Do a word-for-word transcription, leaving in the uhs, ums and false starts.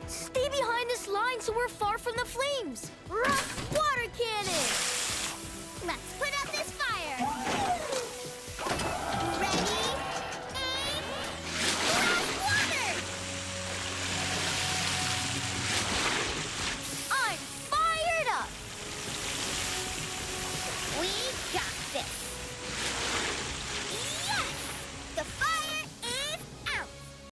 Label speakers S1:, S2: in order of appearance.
S1: Stay behind this line so we're far from the flames. Rough water cannon!